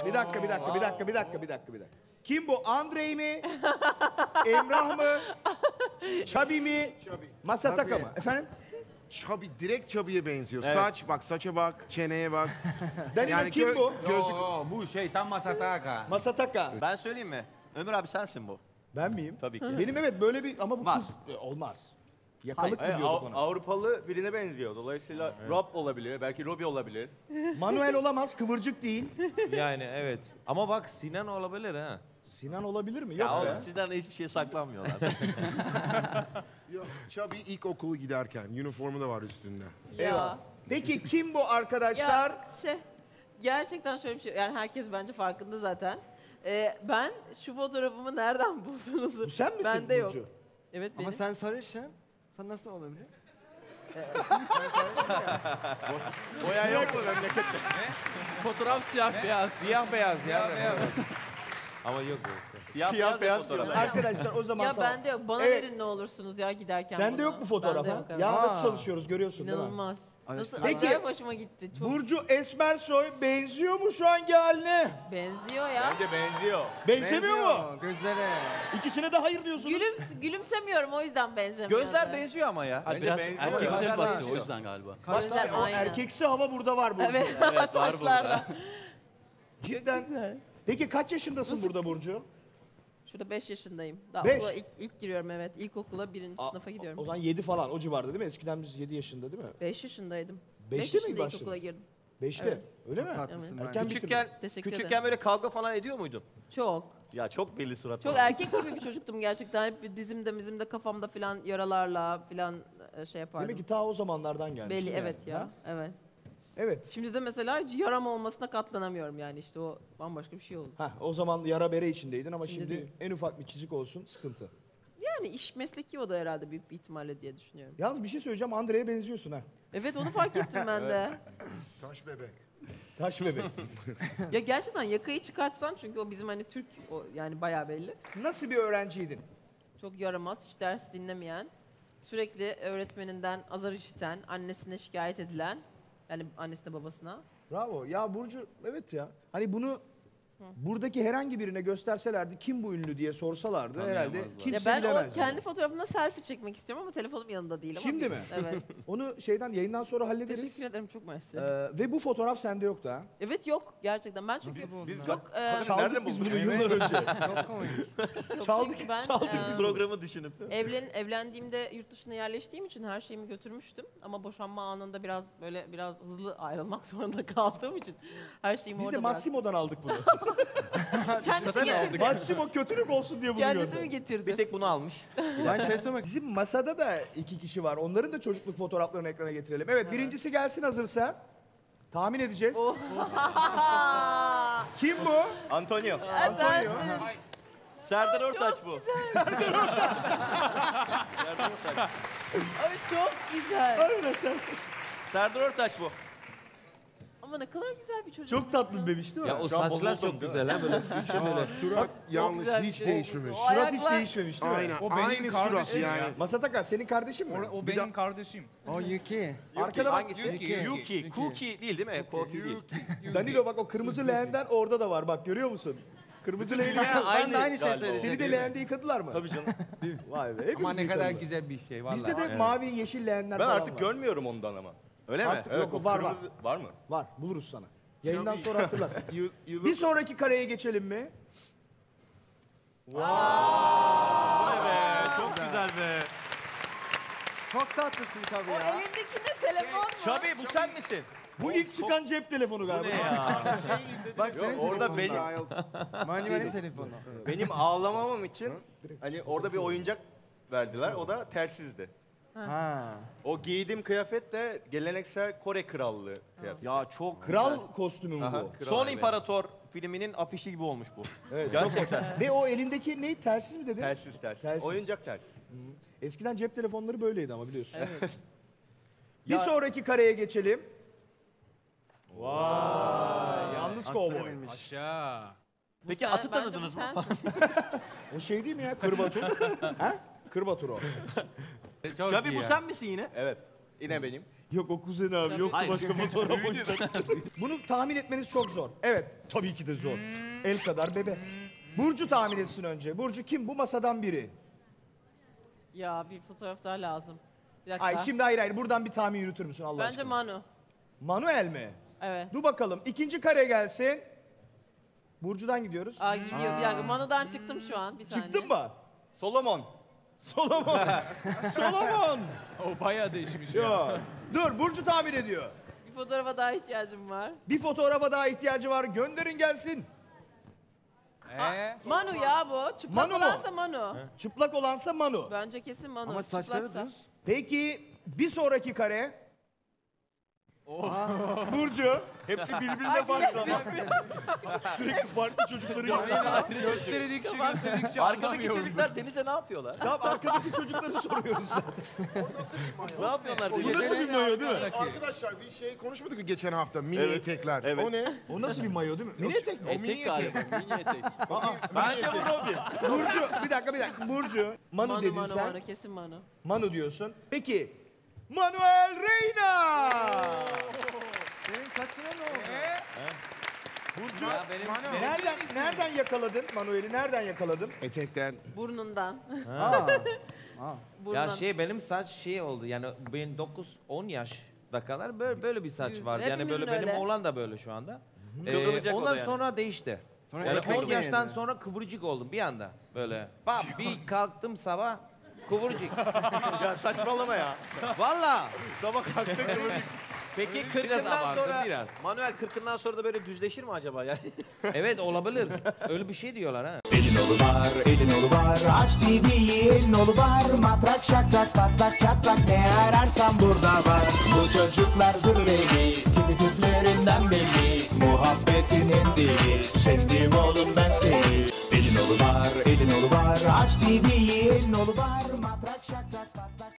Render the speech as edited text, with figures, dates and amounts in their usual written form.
Bir dakika. Kim bu? Andrei mi? Emrah mı? Çabi mi? Masataka mı? Efendim? Chubby, direkt Chubby'ye benziyor. Saç bak, saça bak, çeneye bak. Danilo kim bu? Gözlük. Bu şey tam Masataka. Masataka. Ben söyleyeyim mi? Ömer abi sensin bu. Ben miyim? Tabii ki. Benim evet böyle bir ama bu Olmaz. kız olmaz. Yakalık mı Hayır, diyorduk ona? Avrupalı birine benziyor. Dolayısıyla Rob olabilir, belki Robbie olabilir. Manuel olamaz, kıvırcık değil. Yani evet. Ama bak Sinan olabilir ha. Sinan olabilir mi? Yok Ya be. oğlum sizden de hiçbir şey saklanmıyorlar. Yok, Chubby ilkokulu giderken, üniformu da var üstünde. Eyvallah. Peki kim bu arkadaşlar? Ya gerçekten şöyle bir şey, yani herkes bence farkında zaten. Ben şu fotoğrafımı nereden buldunuz? Bu sen misin Bende yok. Burcu? Evet Ama benim. sen sarışın. Sen nasıl olabilir? Boya yok mu memlekette? Fotoğraf siyah beyaz. Siyah beyaz ya. Ama yok işte. Siyah beyaz fotoğraf. Arkadaşlar o zaman Ya tamam. bende yok. Bana Evet. verin ne olursunuz ya giderken. Sende bunu. yok mu fotoğraf? Bende ha? yok, evet. Ya nasıl çalışıyoruz görüyorsun değil mi? İnanılmaz. Nasıl Peki. acayip hoşuma gitti. Çok Burcu Esmersoy benziyor mu şu anki haline? benziyor ya. Bence benziyor. Benzemiyor mu? Gözlere. İkisine de hayır diyorsunuz. Gülümsemiyorum o yüzden benzemiyor. Gözler benziyor ama ya. Ha, biraz benziyor. erkeksel Gözler baktı benziyor. o yüzden galiba. Gözler O aynı. erkeksi hava burada var Burcu. Evet, var saçlarda. Cidden. Peki kaç yaşındasın burada Burcu? Şurada 5 yaşındayım. Daha 5? okula ilk giriyorum evet. İlkokula 1. sınıfa O gidiyorum. zaman 7 falan o civarda değil mi? Eskiden biz 7 yaşında değil mi? 5 yaşındaydım. 5'te 5 mi yaşında başladın? ilkokula girdim. 5'te. Evet. Öyle mi? Tatlısın bence. Erken Küçükken, Teşekkür küçükken böyle kavga falan ediyor muydun? Çok. Ya çok belli surat Çok var. erkek gibi bir çocuktum gerçekten. Hep dizimde kafamda filan yaralarla filan şey yapardım. Demek ki ta o zamanlardan gelmiş. Belli değil mi evet yani? ya. Ha? Evet. Evet. Şimdi de mesela hiç yaram olmasına katlanamıyorum yani işte o bambaşka bir şey oldu. O zaman yara bere içindeydin ama Şimdi şimdi değil. en ufak bir çizik olsun sıkıntı. Yani iş mesleki o da herhalde büyük bir ihtimalle diye düşünüyorum. Yalnız bir şey söyleyeceğim Andre'ye benziyorsun ha. Evet onu fark ettim ben de. Taş bebek. Taş bebek. Ya gerçekten yakayı çıkartsan çünkü o bizim hani Türk o yani bayağı belli. Nasıl bir öğrenciydin? Çok yaramaz, hiç ders dinlemeyen, sürekli öğretmeninden azar işiten, annesine şikayet edilen, yani annesine babasına. Bravo. Ya Burcu evet ya. Hani bunu buradaki herhangi birine gösterselerdi kim bu ünlü diye sorsalardı herhalde Tanıyamazlar. Ya kimse ben o bilemezdi. kendi fotoğrafımda selfie çekmek istiyorum ama telefonum yanımda değil ama. Şimdi mi? Evet. Onu şeyden yayından sonra hallederiz. Teşekkür ederim çok mersi. Ve bu fotoğraf sende yoktu ha. Evet yok gerçekten ben çünkü Biz çok Çaldık biz bunu yıllar önce. Çok komik. çaldık, çünkü ben çaldık Programı düşünüp de. evlendiğimde yurt dışına yerleştiğim için her şeyimi götürmüştüm ama boşanma anında biraz hızlı ayrılmak zorunda kaldığım için her şeyimi Biz de orada bıraktım. Massimo'dan aldık bunu. Kendisi getirdi. Massimo kötülük olsun diye bunu Kendisi gönderdi. mi getirdi? Bir tek bunu almış. Ben şey sormak Bizim masada da 2 kişi var. Onların da çocukluk fotoğraflarını ekrana getirelim. Evet, birincisi gelsin hazırsa. Tahmin edeceğiz. Kim bu? Antonio. Sensin. Serdar Ortaç bu. Ay çok güzel. Öyle sen. Serdar Ortaç bu. Ama ne kadar güzel bir çocuk. Çok tatlı bir bebiş değil mi? Ya o Şu an saçlar bozuldum, çok değil güzel ha böyle. Surat yanlış, güzel bir hiç şey. değişmemiş. O Surat hiç ayaklar- değişmemiş değil mi? Aynen, O benim aynı surat kardeşim yani. ya. Masataka senin kardeşin mi? O benim kardeşim. O Yuki. Arkada bak. Hangisi? Yuki. Yuki. Cookie değil mi? Cookie değil. Danilo bak o kırmızı leğenden orada da var bak görüyor musun? Kırmızı leğeni. Ben de aynı şey galiba. söyleyecektim. Seni de leğende yıkadılar mı? Tabii canım. Vay be. Ama hepimiz ne kadar yıkadılar. güzel bir şey vallahi. Bizde de mavi yeşil leğenler Ben falan artık var. görmüyorum ondan ama. Öyle mi? Artık yok, o var, kırmızı- Var mı? Var buluruz sana. Yayından sonra hatırlat. You Bir look- sonraki kareye geçelim mi? Çok güzel be. Çok tatlısın tabii O ya. elindeki de telefon mu? Şabi bu sen misin? Bu ilk çıkan cep telefonu Bu galiba. ne ya? Bak senin orada telefonun. Manuel'in telefonu. Benim ağlamamam için hani orada bir oyuncak verdiler. O da telsizdi. Ha. O giydiğim kıyafet de geleneksel Kore krallığı kıyafeti. Ya çok Kral kostümü mü Aha, bu? Son İmparator filminin afişi gibi olmuş bu. Evet, Gerçekten. Ve o elindeki ne? Telsiz mi dedin? Telsiz. Telsiz. Oyuncak telsiz. Eskiden cep telefonları böyleydi ama biliyorsun. Evet. Bir sonraki kareye geçelim. Vay, yalnız kovboy. Aşağı. Peki Sen- atı bence tanıdınız bu mı? sensin. O şey değil mi ya? Kırbatur. ha? Kırbatur o. Çok Şabi iyi bu ya. sen misin yine? Evet. Yine benim. Yok o kuzen abi yoktu başka fotoğraf Bunu tahmin etmeniz çok zor. Evet tabii ki de zor. El kadar bebe. Burcu tahmin etsin önce. Burcu kim? Bu masadan biri. Ya bir fotoğraf daha lazım. Bir dakika. Ay şimdi hayır buradan bir tahmin yürütür müsün Allah Bence aşkına? Manu. Manuel mi? Evet. Dur bakalım. İkinci kare gelsin. Burcu'dan gidiyoruz. Aa gidiyor. Bir dakika. Manu'dan çıktım şu an. Bir saniye. Çıktın mı? Solomon. Solomon. Solomon. O bayağı değişmiş ya. Ya. Dur Burcu tahmin ediyor. Bir fotoğrafa daha ihtiyacım var. Bir fotoğrafa daha ihtiyacı var. Gönderin gelsin. Manu ya bu. Çıplak Manu mu? olansa Manu. Çıplak olansa Manu. Bence kesin Manu. Ama saçları Çıplaksa. düz. Peki bir sonraki kare. Burcu. Hepsi birbirine farklı ama. Sürekli farklı çocukları yapıyor. Gösterdikçe gösterdikçe Arkadaki anlamıyorum. çocuklar Deniz'e ne yapıyorlar? Tamam arkadaki çocukları soruyoruz zaten. Ne yapıyorlar Bu Deniz'e? nasıl bir mayo değil mi? Arkadaşlar bir şey konuşmadık mı geçen hafta? Mini Evet, etekler. evet. O ne? O nasıl bir mayo değil mi? Mini etek mi? O mini Etek galiba. Mini etek. Bence Bu Robin. Burcu bir dakika. Burcu. Manu, Manu, dedin Manu, sen. Manu. Kesin Manu. Manu diyorsun. Peki. Manuel Reyna. Senin saçına ne oldu? Burcu. Ya benim Nereden yakaladın Manuel'i? Nereden yakaladın? Etekten. Burnundan. Ya benim saç oldu yani ben 9-10 yaşta kadar böyle bir saç Yüz- var. Yani hepimizin böyle benim öyle. oğlan da böyle şu anda. Kıvrılacak o da Ondan yani. sonra değişti. Sonra Yani ekmek 10 yaştan yedi. sonra kıvırcık oldum bir anda böyle. Bak bir kalktım sabah kıvırcık. Ya saçmalama ya. Valla. Sabah kalktın kıvırcık. Peki Biraz 40'ından abarttım, sonra biraz. Manuel 40'ından sonra da böyle düzleşir mi acaba yani? Evet olabilir. Öyle bir şey diyorlar ha. Elin olu var, aç TV'yi elin olu var. Matrak şakrak patlak çatlak ne ararsan burada var. Bu çocuklar zırveli, tipi tüplerinden belli. Muhabbetinin dili, sevdim oğlum ben seni. Elin olu var, aç TV'yi elin olu var.